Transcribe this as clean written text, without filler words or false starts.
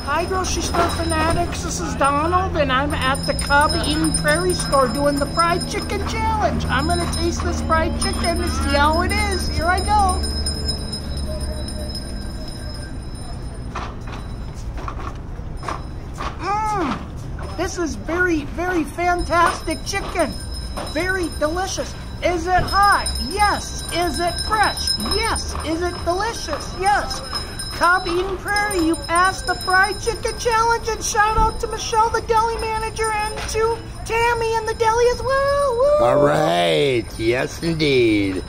Hi, grocery store fanatics. This is Donald, and I'm at the Cub Eating Prairie store doing the fried chicken challenge. I'm gonna taste this fried chicken and see how it is. Here I go. This is very, very fantastic chicken. Very delicious. Is it hot? Yes. Is it fresh? Yes. Is it delicious? Yes. Cub Eating Prairie, you passed the fried chicken challenge, and shout out to Michelle, the deli manager, and to Tammy in the deli as well. Woo! All right. Yes, indeed.